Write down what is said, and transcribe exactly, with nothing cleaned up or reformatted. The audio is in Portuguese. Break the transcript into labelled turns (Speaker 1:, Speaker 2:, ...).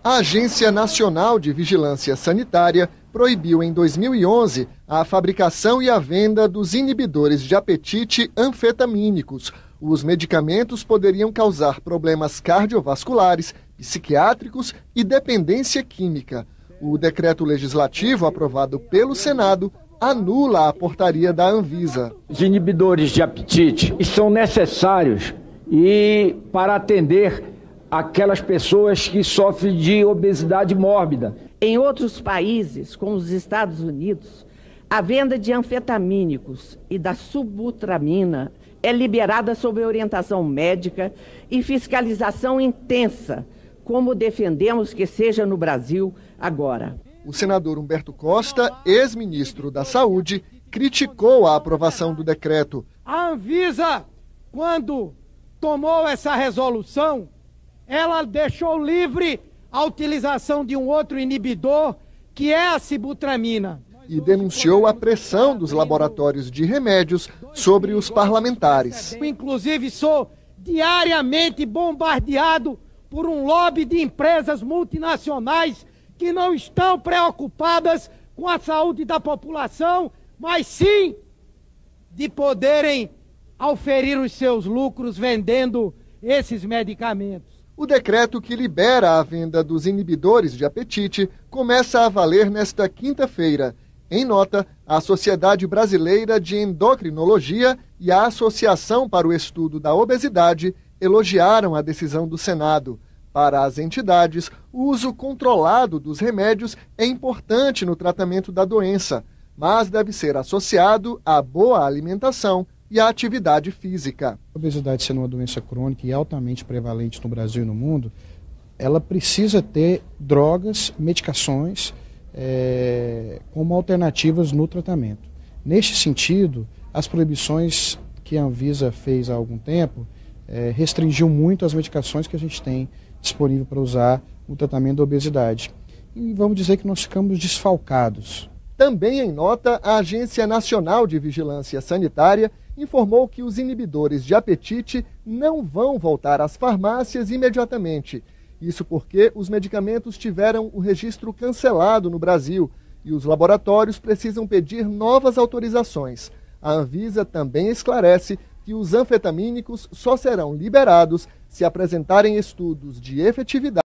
Speaker 1: A Agência Nacional de Vigilância Sanitária proibiu em dois mil e onze a fabricação e a venda dos inibidores de apetite anfetamínicos. Os medicamentos poderiam causar problemas cardiovasculares, psiquiátricos e dependência química. O decreto legislativo aprovado pelo Senado anula a portaria da Anvisa.
Speaker 2: Os inibidores de apetite são necessários e para atender aquelas pessoas que sofrem de obesidade mórbida.
Speaker 3: Em outros países, como os Estados Unidos, a venda de anfetamínicos e da subutramina é liberada sob orientação médica e fiscalização intensa, como defendemos que seja no Brasil agora.
Speaker 1: O senador Humberto Costa, ex-ministro da Saúde, criticou a aprovação do decreto.
Speaker 4: A Anvisa, quando tomou essa resolução, ela deixou livre a utilização de um outro inibidor, que é a sibutramina.
Speaker 1: E denunciou a pressão dos laboratórios de remédios sobre os parlamentares.
Speaker 4: Inclusive, sou diariamente bombardeado por um lobby de empresas multinacionais que não estão preocupadas com a saúde da população, mas sim de poderem auferir os seus lucros vendendo esses medicamentos.
Speaker 1: O decreto que libera a venda dos inibidores de apetite começa a valer nesta quinta-feira. Em nota, a Sociedade Brasileira de Endocrinologia e a Associação para o Estudo da Obesidade elogiaram a decisão do Senado. Para as entidades, o uso controlado dos remédios é importante no tratamento da doença, mas deve ser associado à boa alimentação e à atividade física.
Speaker 5: A obesidade sendo uma doença crônica e altamente prevalente no Brasil e no mundo, ela precisa ter drogas, medicações é, como alternativas no tratamento. Neste sentido, as proibições que a Anvisa fez há algum tempo é, restringiu muito as medicações que a gente tem disponível para usar no tratamento da obesidade. E vamos dizer que nós ficamos desfalcados.
Speaker 1: Também em nota, a Agência Nacional de Vigilância Sanitária informou que os inibidores de apetite não vão voltar às farmácias imediatamente. Isso porque os medicamentos tiveram o registro cancelado no Brasil e os laboratórios precisam pedir novas autorizações. A Anvisa também esclarece que os anfetamínicos só serão liberados se apresentarem estudos de efetividade